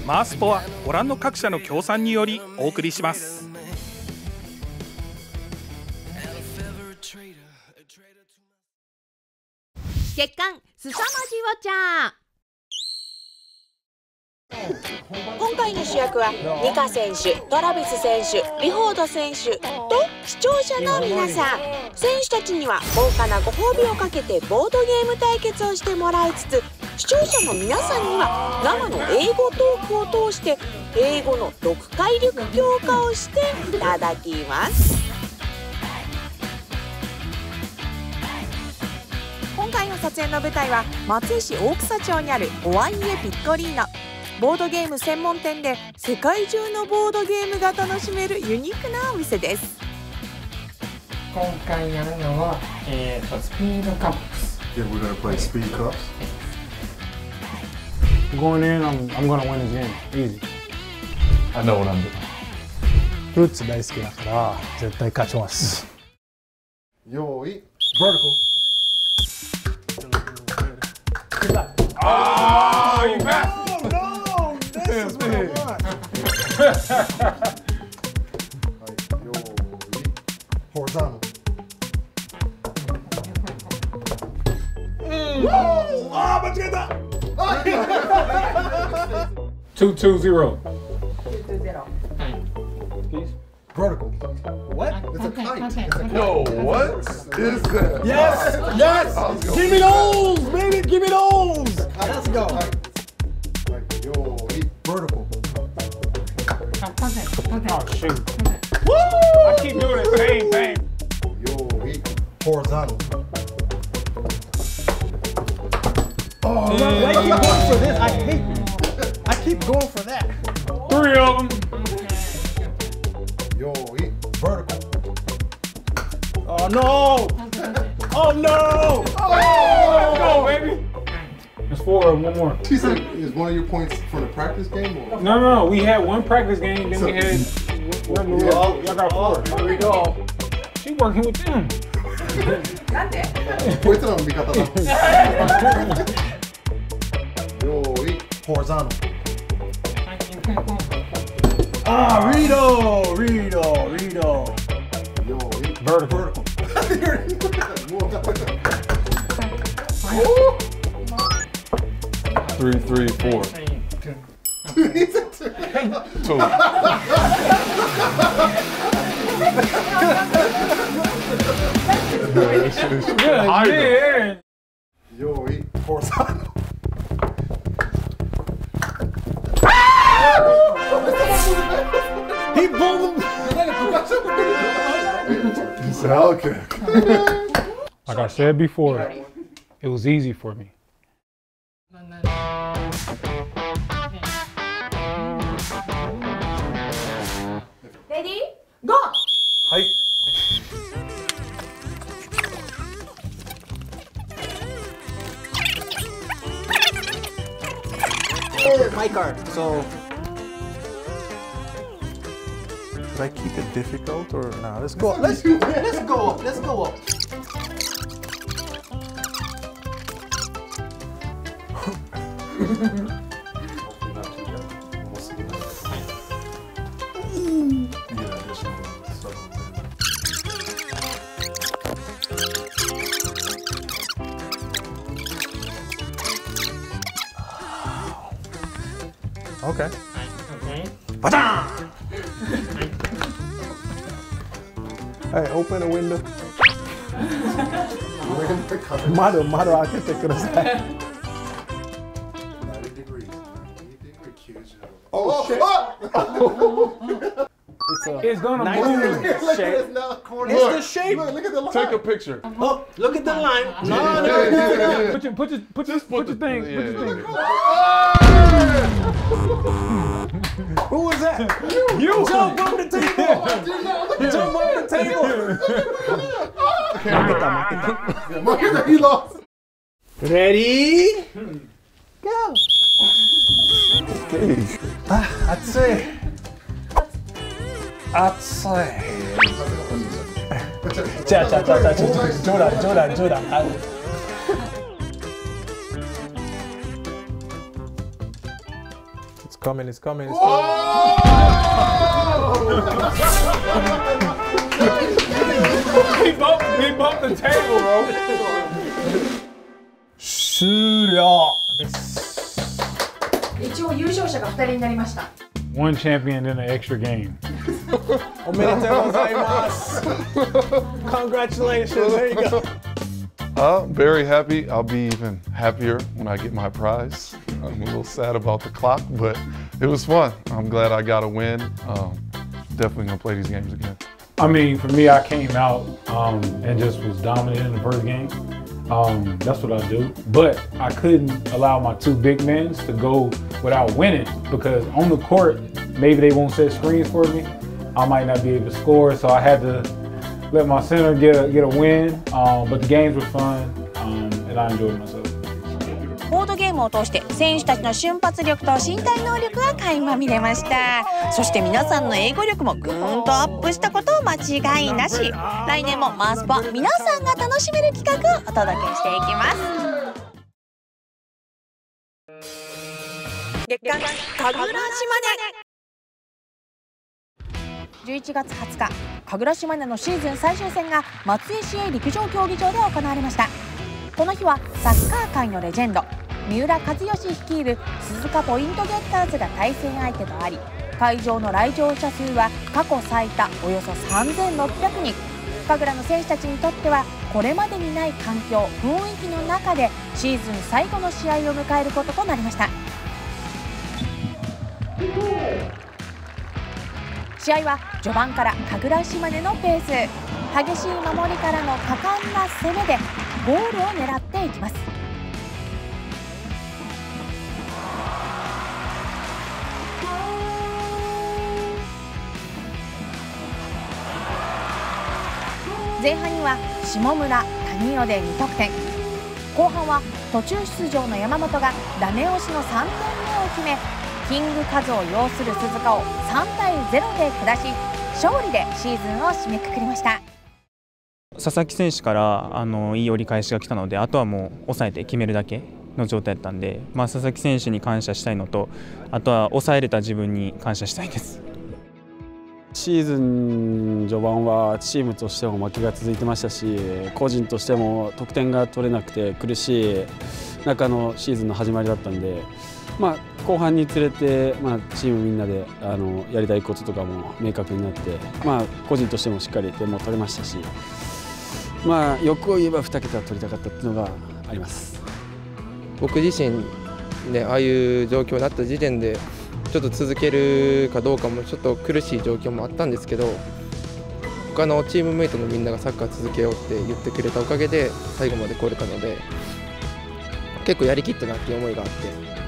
マースポはご覧の各社の協賛によりお送りします。 月刊すさまじおちゃん。 今回の主役はニカ選手、トラビス選手、リフォード選手と視聴者の皆さん。選手たちには豪華なご褒美をかけてボードゲーム対決をしてもらいつつ、視聴者の皆さんには生の英語トークを通して英語の読解力強化をしていただきます。今回の撮影の舞台は松江市大草町にあるオワイエピッコリーノ。ボードゲーム専門店で世界中のボードゲームが楽しめるユニークなお店です。 今回やるのは、スピードカップス。 Yeah, we're gonna play speed cups. Going in, I'm gonna win this game. Easy. I know what I'm doing. フルーツ大好きだから絶対勝ちます。 用意、vertical. Oh, you back! This is what I want. 用意、horizontal. Ah, 間違えた。 2-2-0. Vertical. What? It's a kite. It's a kite. Yo, what is that? Yes, yes. Give me those, baby. Give me those. Let's go. Yo, vertical. Oh shoot. I keep doing the same thing. Yo, horizontal. Oh, why you keep going for this? I keep going for that. 3 of them. Yo, vertical. Oh no. Oh no. Let's go, baby. There's 4 of them. One more. She said, is one of your points from the practice game? Or? No. We had one practice game, then we had. Y'all got 4. Here we go. She working with them. こいつらの味方だ。用意、horizontal. Ah, Rito. 用意、 Vertical. 3-3-4. 2. Yeah. 用意、horizontal. He pulled him. Okay. Like I said before, it was easy for me. Ready? Go! はい。My card. So. Should I keep it difficult or no? Let's go. Let's go up. Let's go up. Okay. Hey, open the window. 窓開けてください。 Oh, shit. It's gonna move. It's the shape. Look at the line. Take a picture. Oh, look at the line. No. Put your thing. Who was that? You. Jump on the table. Jump on the table. He lost. Ready? Go. Okay. 熱い。じゃあ冗談。Let's coming, it's coming, it's coming. He bumped the table, bro. 終了です。 一応優勝者が2人になりました。 One champion in an extra game. おめでとうございます。Congratulations, there you go. Very happy. I'll be even happier when I get my prize. I'm a little sad about the clock, but it was fun. I'm glad I got a win. Definitely gonna play these games again. I mean, for me, I came out and just was dominant in the first game. That's what I do. But I couldn't allow my two big men to go without winning because on the court, maybe they won't set screens for me. I might not be able to score, so I had to let my center get a win. But the games were fun, and I enjoyed myself. ボードゲームを通して選手たちの瞬発力と身体能力が垣間見れました。そして皆さんの英語力もぐーんとアップしたこと間違いなし。来年もマースポ皆さんが楽しめる企画をお届けしていきます。月間神楽島根11月20日、神楽島根のシーズン最終戦が松江市営陸上競技場で行われました。この日はサッカー界のレジェンド三浦知良率いる鈴鹿ポイントゲッターズが対戦相手とあり、会場の来場者数は過去最多およそ3600人。神楽の選手たちにとってはこれまでにない環境雰囲気の中でシーズン最後の試合を迎えることとなりました。試合は序盤から神楽島根のペース、激しい守りからの果敢な攻めでゴールを狙っていきます。前半には下村、谷尾で2得点、後半は途中出場の山本がダメ押しの3点目を決め、キングカズを擁する鈴鹿を3対0で下し、勝利でシーズンを締めくくりました。 佐々木選手からいい折り返しが来たので、あとはもう抑えて決めるだけの状態だったんで、佐々木選手に感謝したいのと、あとは抑えれた自分に感謝したいです。 シーズン序盤はチームとしても負けが続いてましたし、個人としても得点が取れなくて苦しい中のシーズンの始まりだったんで、後半につれて、チームみんなでやりたいこととかも明確になって、個人としてもしっかり点も取れましたし、欲を言えば2桁取りたかったっていうのがあります。 僕自身ね、ああいう状況になった時点でちょっと続けるかどうかもちょっと苦しい状況もあったんですけど、他のチームメイトのみんながサッカー続けようって言ってくれたおかげで最後まで来れたので、結構やりきったなっていう思いがあって、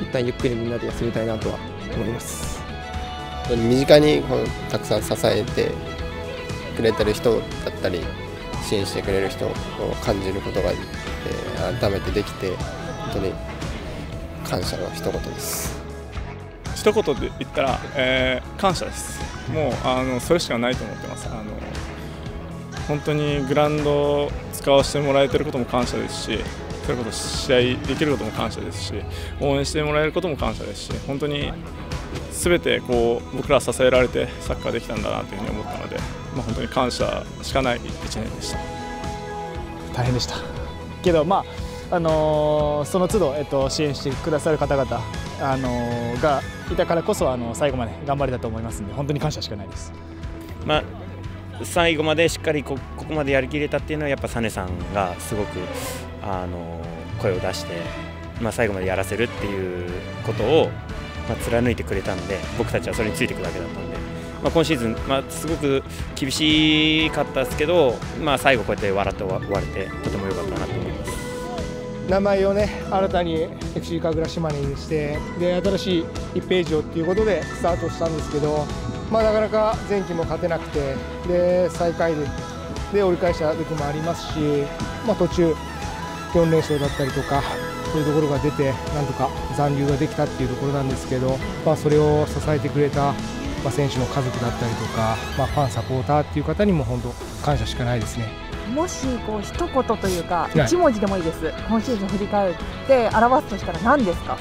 一旦ゆっくりみんなで休みたいなとは思います。 身近にたくさん支えてくれてる人だったり支援してくれる人を感じることが改めてできて、本当に感謝の一言です。 一言で言ったら、感謝です。もうそれしかないと思ってます。本当にグラウンドを使わせてもらえてることも感謝ですし、それこそ試合できることも感謝ですし、応援してもらえることも感謝ですし、本当に全て僕ら支えられてサッカーできたんだなというふうに思ったので、本当に感謝しかない1年でした。 大変でしたけど、その都度、支援してくださる方々、がいたからこそ最後まで頑張れたと思いますので、本当に感謝しかないです。 最後までしっかりここまでやりきれたっていうのはやっぱサネさんがすごく声を出して、最後までやらせるっていうことを、貫いてくれたんで、僕たちはそれについていくだけだったんで、今シーズン、すごく厳しかったですけど、最後こうやって笑って終われてとても良かったなと思います。 名前をね、新たに FC 神楽島根にして、で新しい1ページをっていうことでスタートしたんですけど、なかなか前期も勝てなくて、で最下位で折り返した時もありますし、途中4連勝だったりとかそういうところが出て、なんとか残留ができたっていうところなんですけど、それを支えてくれた選手の家族だったりとか、ファンサポーターっていう方にも本当感謝しかないですね。 もし一言というか1文字でもいいです、今シーズン振り返って表すとしたら何ですか？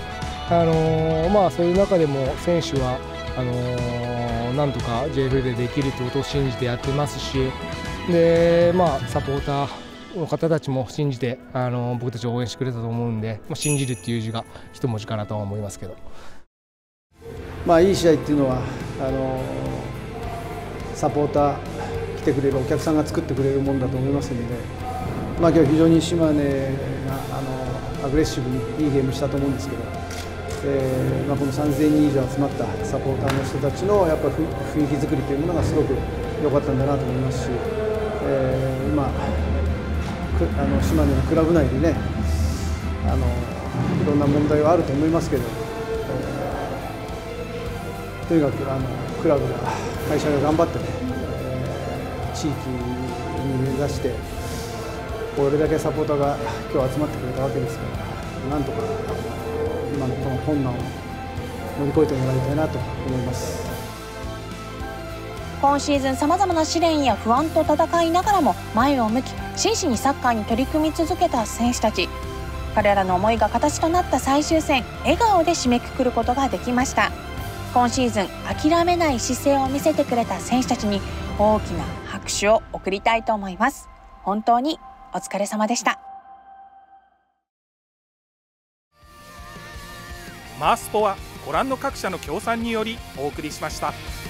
そういう中でも選手はなんとか JFL でできるということを信じてやってますし、でサポーターの方たちも信じて僕たちを応援してくれたと思うんで、信じるっていう字が一文字かなとは思いますけど。 いい試合っていうのはサポーター来てくれるお客さんが作ってくれるものだと思いますので、今日非常に島根がアグレッシブにいいゲームしたと思うんですけど、この3000人以上集まったサポーターの人たちのやっぱ雰囲気作りというものがすごく良かったんだなと思いますし、今島根のクラブ内でねいろんな問題はあると思いますけど、とにかくクラブが会社が頑張ってね、地域に目指してこれだけサポーターが今日集まってくれたわけですから、なんとか今のこの困難を乗り越えてもらいたいなと思います。 今シーズンさまざまな試練や不安と戦いながらも前を向き真摯にサッカーに取り組み続けた選手たち。彼らの思いが形となった最終戦、笑顔で締めくくることができました。今シーズン諦めない姿勢を見せてくれた選手たちに大きな拍手を送りたいと思います。本当にお疲れ様でした。 マースポはご覧の各社の協賛によりお送りしました。